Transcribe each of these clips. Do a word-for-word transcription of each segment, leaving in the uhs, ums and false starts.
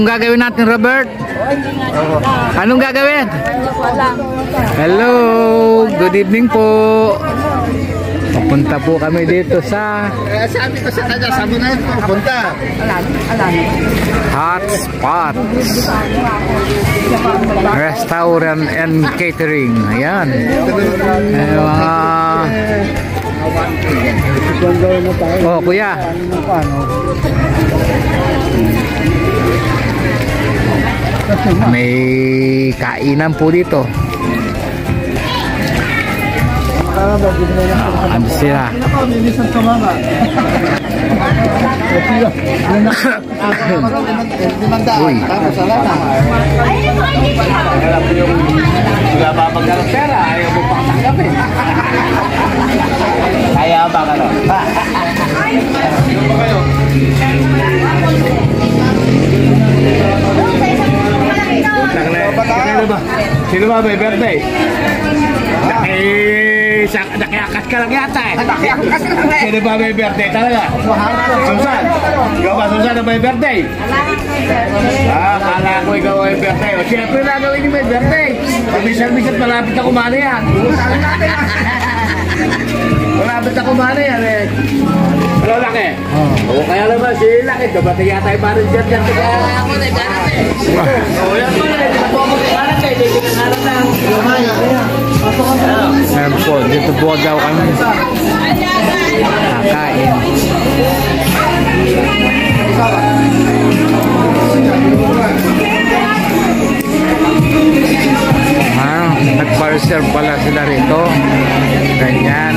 Anong gagawin natin, Robert? Anong gagawin? Hello, good evening po. Papunta po kami dito sa eh, sabi ko sa kanya, sa muna yun po, punta. Hot Spot Restaurant and Catering. Ayan. Ayan mga... Oh, kuya. May kainan po dito. Ano sila? Uy. Kaya ba ka no? Sino ba may birthday? Eh, nakiakas ka lang yata eh. Nakiakas ka lang eh. Sino ba may birthday talaga? Susan. Ikaw ba Susan na may birthday? Ah, kala ko ikaw may birthday. O siyempre na gawin yung may birthday. Pabisal-bisal malapit na kumana yan. Malapit na kumana yan eh. Ano laki? Oo, kaya naman si Laki. Dabating yata yung parang dyan dyan. Ako na yung garap eh. Oo, yan po na. Dabating yung garap eh. Hindi ka garap na. Ayan po, dito po daw kami kakain. Ah, nag-parserve pala sila rito. Ganyan.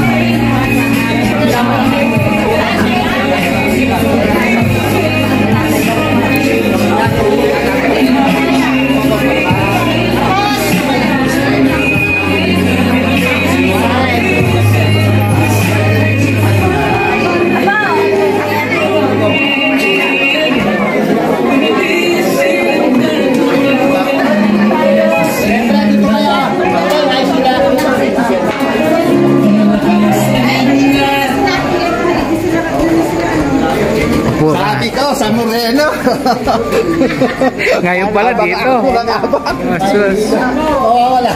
Sabi ko sa Moreno. Ngayon pala dito. Asus. Oo, wala.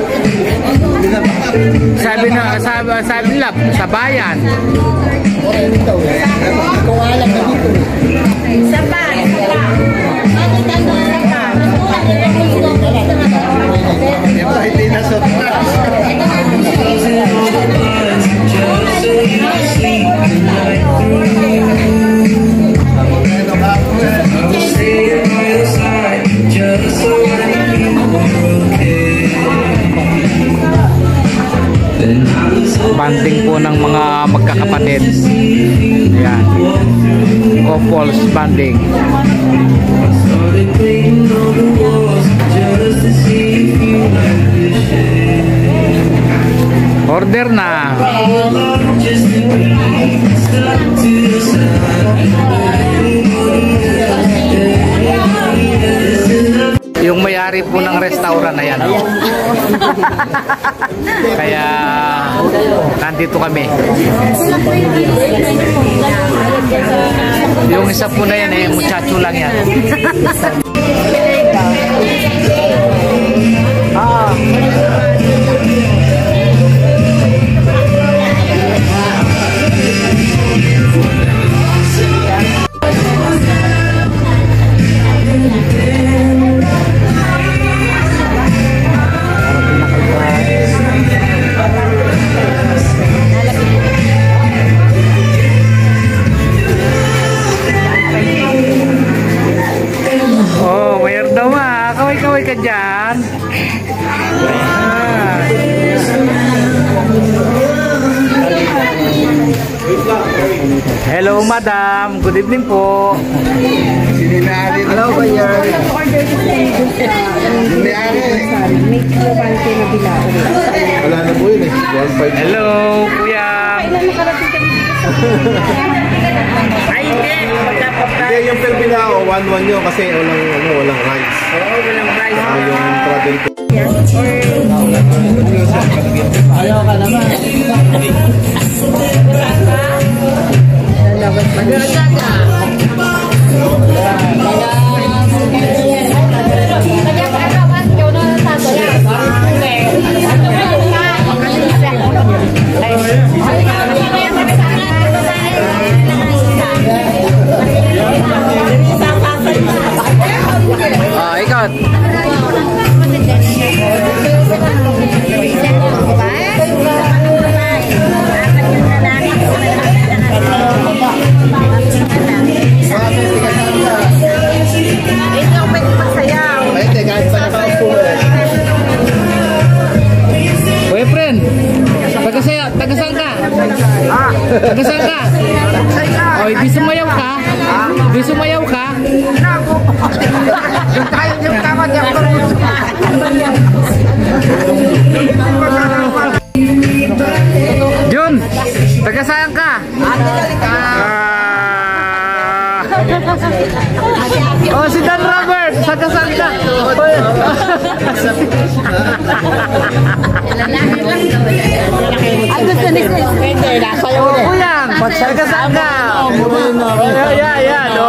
Sabi na, sabi, sabi nila sa bayan. Kung alam na dito. Sa bayan. Hindi na sa Banding po ng mga magkakapatid. Ayan. Couples banding. Order na. Yung may-ari po ng restaurant na yan. Kaya nandito kami. Yung isa po na yan eh, muchacho lang yan. Ah. Kaway-kaway ka dyan. Ah. Hello madam, good evening po. Sininali. Hello buyer. Sininali. Wala na po yun eh. Hello kuya. Ay, hindi. Hindi, yung Filipinao, one one yun kasi walang, ano, walang rice. Oo, walang rice. Ah, yung travel ko. Ayaw ka naman. Lalabas pa. Di sumayaw ka? Yung tayo yung kamat yung Jun, taga saan ka? Ah. Oh, si Dan Robert, taga saan ka? Ang gusto ni Chris. Hindi, nasa iyo Oh, Kuyang, taga saan ka? Yeah, yeah, yeah. Oh.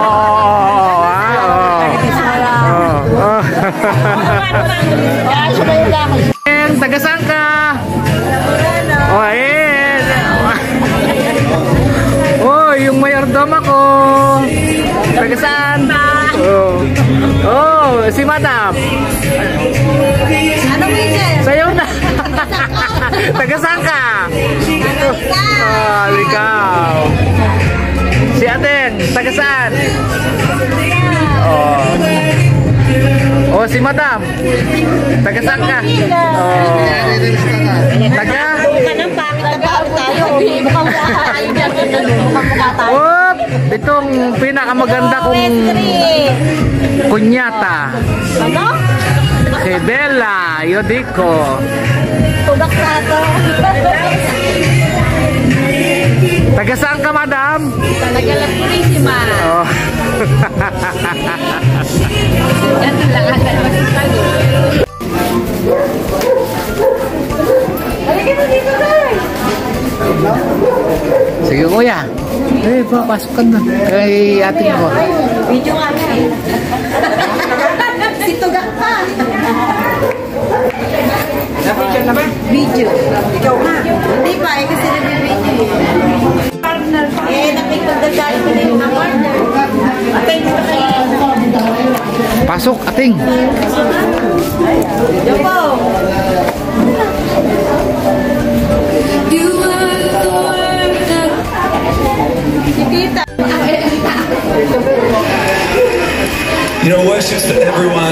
Oh. Eng, taga saan ka? Oh, eh. Oh, yung mayordom ako. Taga saan? Oh. Oh, si Madam. Ano Michel? Sayo na. Taga saan ka? Oh, ikaw. Si Aten, taga saan? Oh. Oh, si Madam. Taga saan ka? Oh. Taga? Kanang pangit na ba tayo? Mukhang ayaw niya. Mukhang mukha tayo. Oh, itong pinakamaganda kong kunyata. Ano? Si Bella Yodico. Tugak na ito. Taga saan ka, Madam? Nagalang purisima. Oh. Yan lang agad magsasago. Halika na dito, guys. Sige, kuya. Eh, papasok ka na. Kay ating ko. Video nga na eh. Si Tugak pa. Na-picture na ba? Video. Ikaw nga. Hindi pa eh, kasi nag-video eh. Eh, nakikagdagdali ko na yung partner. Atay, dito kayo. Pasok, ating. Video po. Kita. You know, worship's for everyone.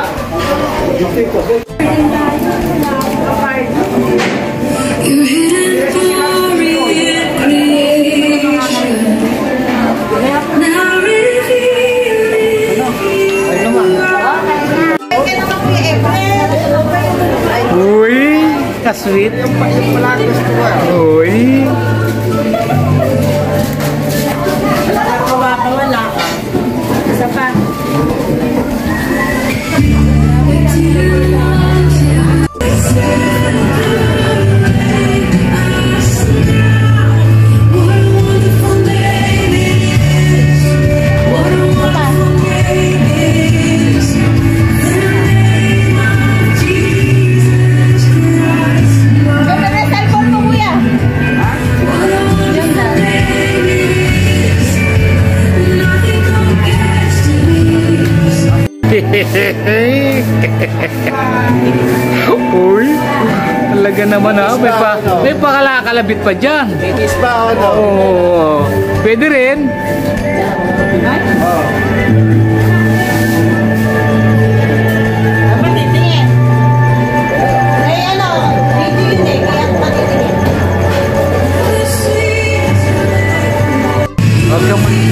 Your hidden glory in creation, now revealing Kaya naman po yung April. Uy, kasweet. Uy. Wala ka, wala. Isa pa. what a wonderful name it is. What a wonderful name it is. The name of Jesus Christ. Ganda na yung cellphone mo, kuya. What a wonderful name it is. Nothing compares to Uy, talaga naman ha. May, pa, may pakalakalabit pa dyan. Titis pa o no? Oh, pwede rin. Patitingin. Ay, ano, video yun eh, kaya patitingin. Huwag kang mag-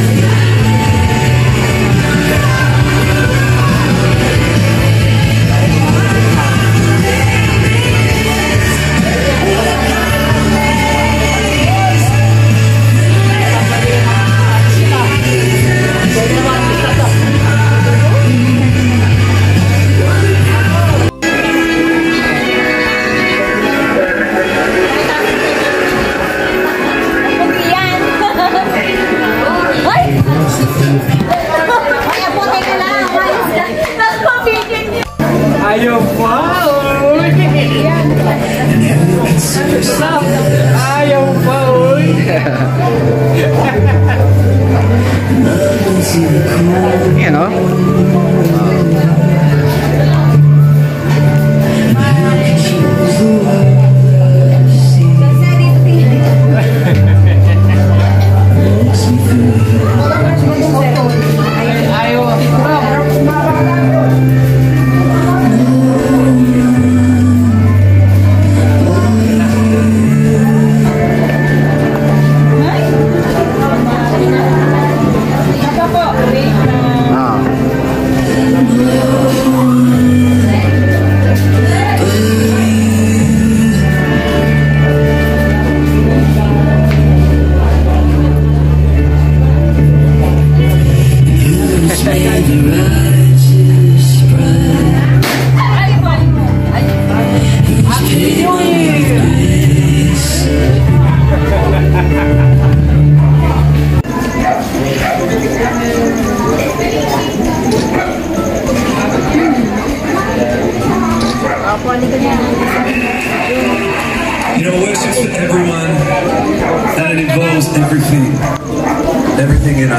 Yan. Ay! Ay, apote ka lang. Nagpa-video niyo. Ayaw pa. Uy. Ayaw pa. Uy. Yan o.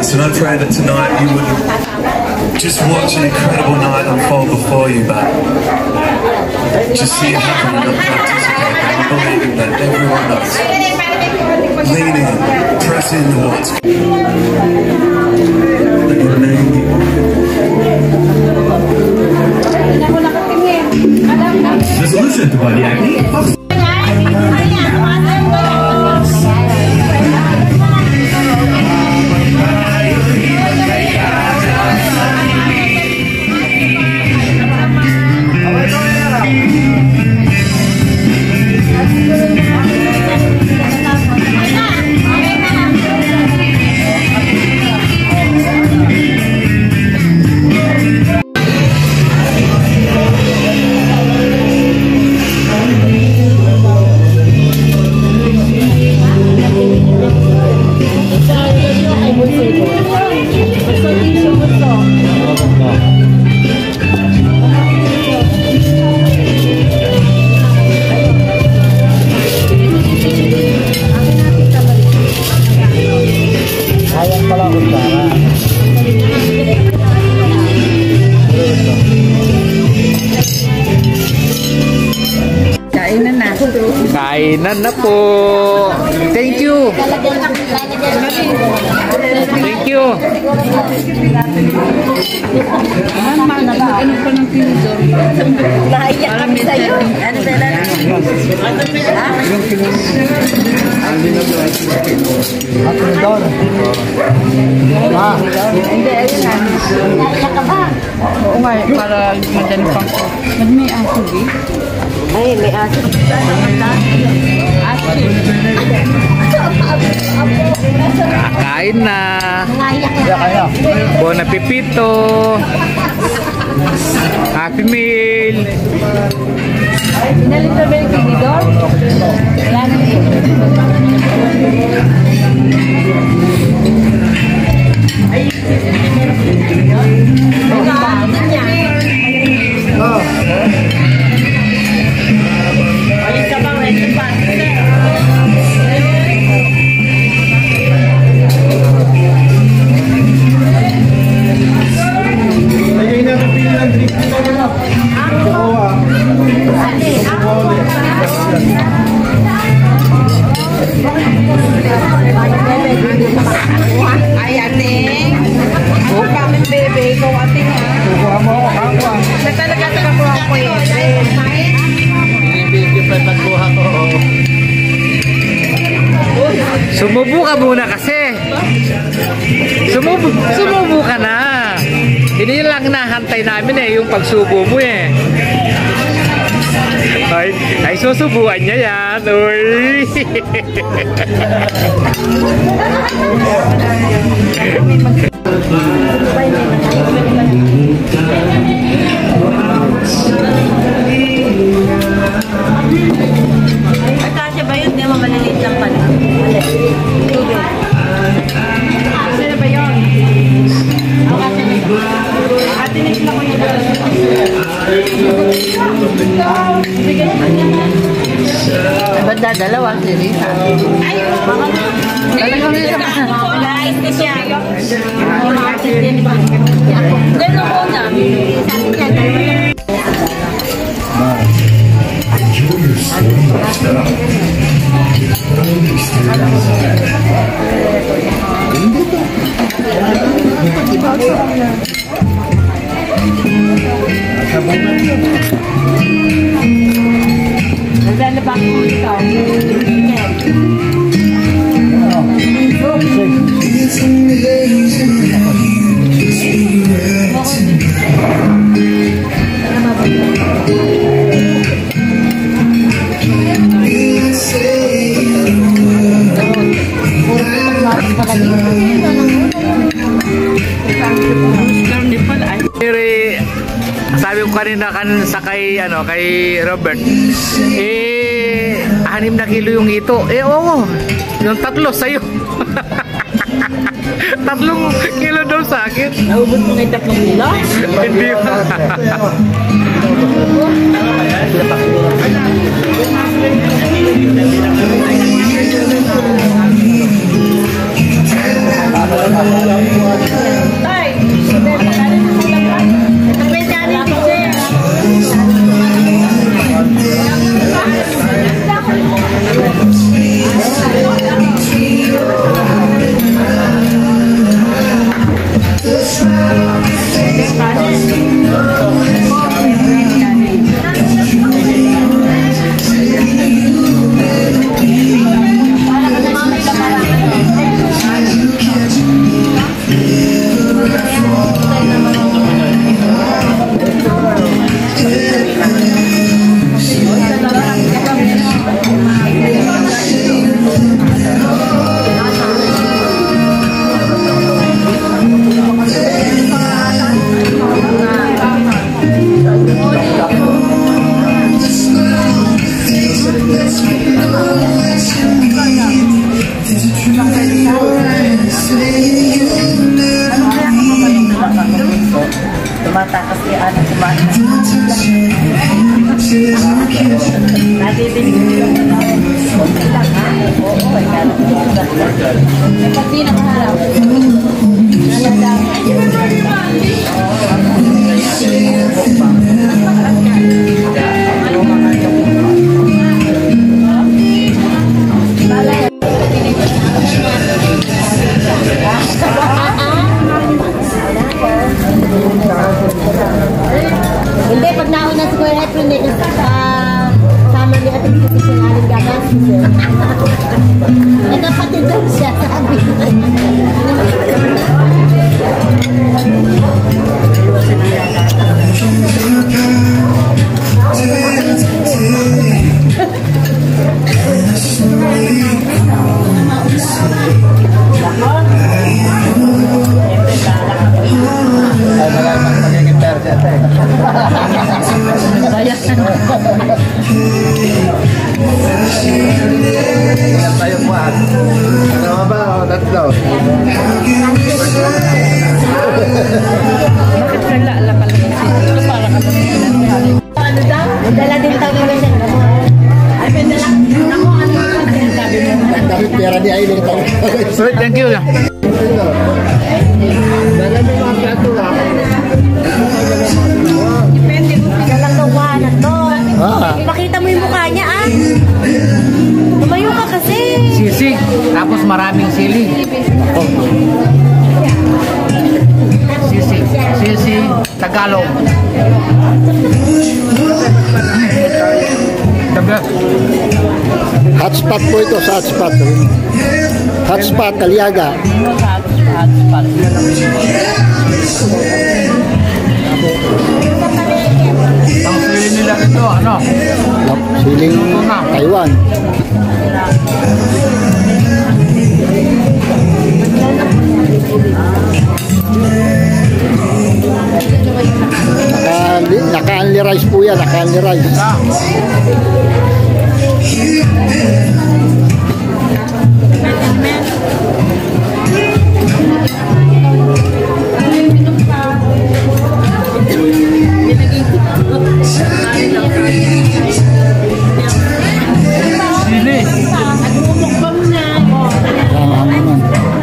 lost, and I pray that tonight you would just watch an incredible night unfold before you, but just see it happen and not participate, and believing that everyone else leaning in, pressing towards that your name. Just listen to Body Acne. Kainan na po. Thank you. Thank you. Naiyak kami sa'yo. Ano ba lang? Hindi, ayun na. Naiyak ka ba? Oo nga, para madami pang ko. Ba't may aso, eh? Ay, may aso. Aso. Kakain na. Naiyak na. Bon appetito. Happy meal. Pinalit na ba yung kigidor? Wala na eh. Ay, ate. Oh, kaming bebe. Ikaw, ate nga. Kukuha mo ako, kakwa. Na talaga sa kakuha ko eh. Hindi pa nagkuha ko. Sumubo ka muna kasi. Sumubo, sumubo ka na. Hindi lang nahantay namin eh, yung pagsubo mo eh. Ay, ay susubuan niya yan. Uy. Ay, kasi ba yun? Hindi mo maliliit lang pala. Mali. Tubig. Kasi na ba yun? Ako kasi na yun. Ate na sila ko yun. Ba't dadalawa si Rita? Ay, baka mo. Talagang Rita ka. Nais ka siya. Then, ako na. Sabi niya, dalawa. Nagdala ba ako ikaw? Sabi ko kanina kan sa kay ano kay Robert, eh anim na kilo yung ito. Eh oo, yung tatlo sa'yo. Tatlong kilo daw sa akin. Naubos mo na yung tatlong kilo? Hindi pa. Tay, sabi, pagkano na kulang ka? Ito may dyan yung picture. Tumatakas si Ana kumain. Natitigil lang. Kunti lang ha? Oo, ay gano'n. Pag di nakaharap. Naladang. Hindi, pag nauna si Kuya Efren, hindi sa sama ni Ate Titi si Aling Gagas. Eh, kapatid daw siya, sabi. Ilan tayo buwan? Ano ba? O, tatlo. Bakit wala ala pala yung sito? Para ka ba Ano daw? Dala din tayo ng ganyan. Ay, pwede lang. Ako, ano yung sabi mo? Dami pera di ay lang tayo. Sweet, thank you. Dala mo mga plato ha. Depende mo. Dalang dawanan to. Ah. Ipakita mo yung mukha niya, ah. Tumayo ka kasi. Sisig, tapos maraming sili. Sisig, sisig, Tagalog. The best. Hotspot po ito sa hotspot. Hotspot, Aliaga. Ang sili nila ito, ano? Siling Taiwan. Naka, naka-only rice po yan, naka-only rice. Sili. Tama naman.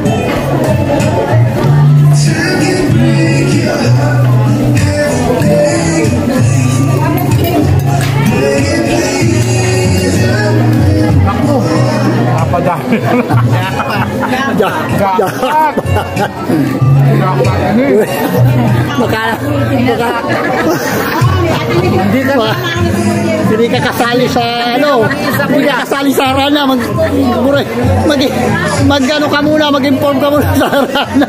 Ako. Napadami. Ja, ja. Maka, maka, Hindi ka. hindi ka kasali sa ano, hindi ka kasali sa Harana, mag, mag, mag, ano ka muna, mag-inform ka muna sa Harana.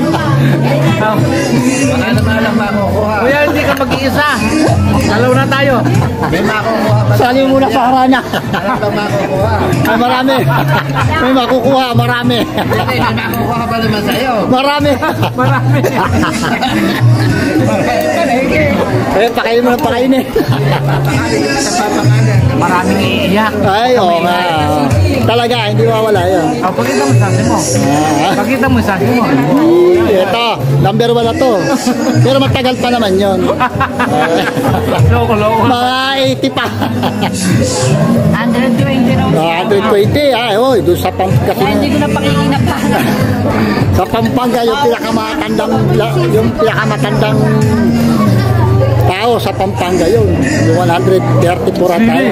Baka naman lang makukuha. Kuya, hindi ka mag-iisa. Dalaw na tayo. May makukuha pa. Sali muna sa Harana. Alam ba makukuha? Ay, marami. May makukuha, marami. Hindi, may makukuha pa naman sa'yo. Marami. Marami. Ayun, pakain mo ng pakain eh. Maraming iiyak. Ay, oo nga. Talaga, hindi mawala yun. Oh, pakita mo sa akin mo. Ah, Pakita mo sa akin mo. ito, Number one na to. Pero matagal pa naman yun. Loko, loko. Mga eighty pa. one twenty raw. one twenty, ah, oy, doon sa Pampanga. Kaya hindi ko na pakikinap pa. Sa Pampanga, yung pinakamatandang, yung pinakamatandang tao sa Pampanga yun. Yung one thirty-four at tayo.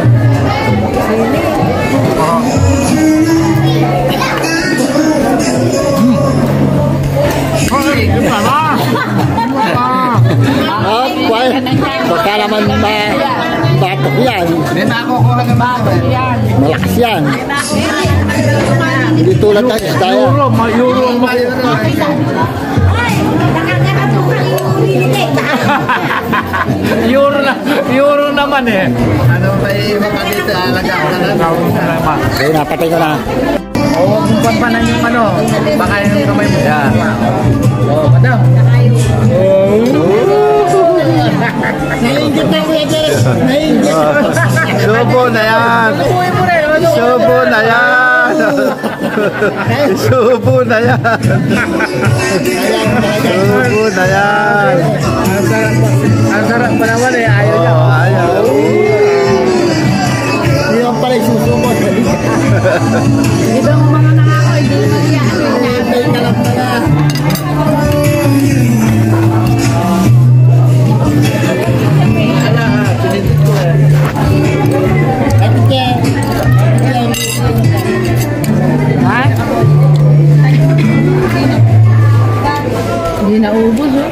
Ah, why? Baka naman ma batok yan. Malakas yan. Hindi tulad ng isda yan. Euro, ma euro ang ma Euro na, euro naman eh. Ano ba iba pa dito? Alaga ko na lang. Okay, napatay ko na. Oo, kung pampanan yung ano, baka yung kamay mo. Yan. Oo, madam. Nainggit na kuya Jerry. Nainggit. Subo na yan. Subo na yan. Subo na yan. Subo na yan. Ang sarap, ang sarap pa naman eh, ayaw niya. Oh, ayaw. Hindi naman pala isusubo. Iba mo mga nangako, hindi mo yan. Naintay ka lang pala. Ha? Hindi naubos eh.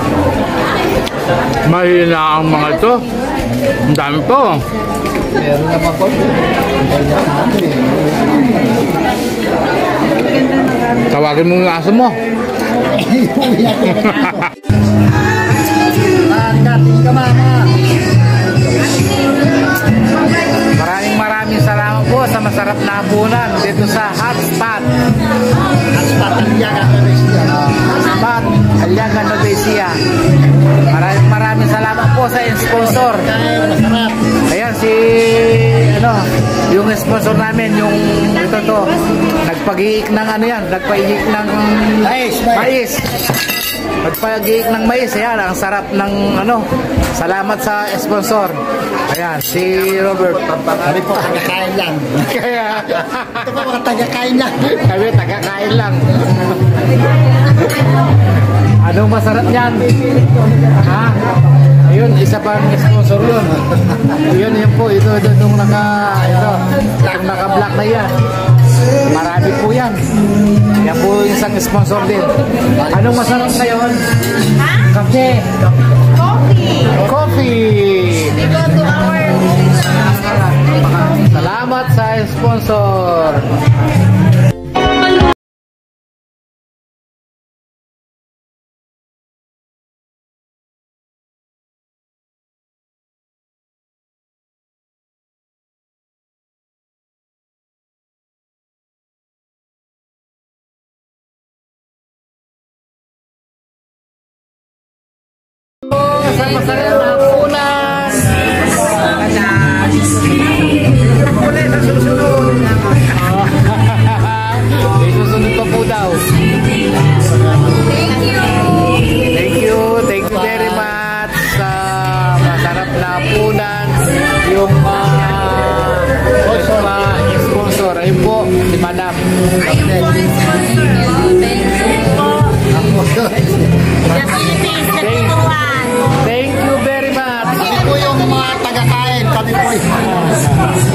Mahina ang mga ito. Ang dami po. Meron naman po. Tawagin mo yung aso mo. Dating ka mama. Maraming maraming salamat po sa masarap na hapunan dito sa Hotspot. Hotspot Aliaga Novecia. Hotspot Aliaga Novecia. Maraming maraming salamat po sa sponsor. Masarap. Ayan si ano, yung sponsor namin, yung ito to, nagpag-iik ng ano yan, nagpag-iik ng Mais, mais. Nagpag-iik ng mais, ayan, ang sarap ng ano, salamat sa sponsor. Ayan, si Robert. Kami po tagakain lang. Kaya, Ito po mga tagakain lang. kami tagakain lang. Anong masarap yan? Ha? Ayun, isa pang sponsor yun. Yun, yun po, ito, ito, nung naka, ito, nung naka-black na yan. Marami po yan. Yan po yung isang sponsor din. Anong masarap na yun? Ha? Kape. Coffee. Coffee. We go to our... Salamat sa sponsor. Sa masarap na hapunan. Kulay sa susunod. May susunod pa po daw. Thank you. Thank you, thank you very much sa masarap na hapunan. Yung uh, sponsor. Ayun po, si Madam. Ayun po ang sponsor. Oh, thank you po. The Philippines, nagtutuwan. Thank you very much. Kami po yung mga tagakain. Kami po yung...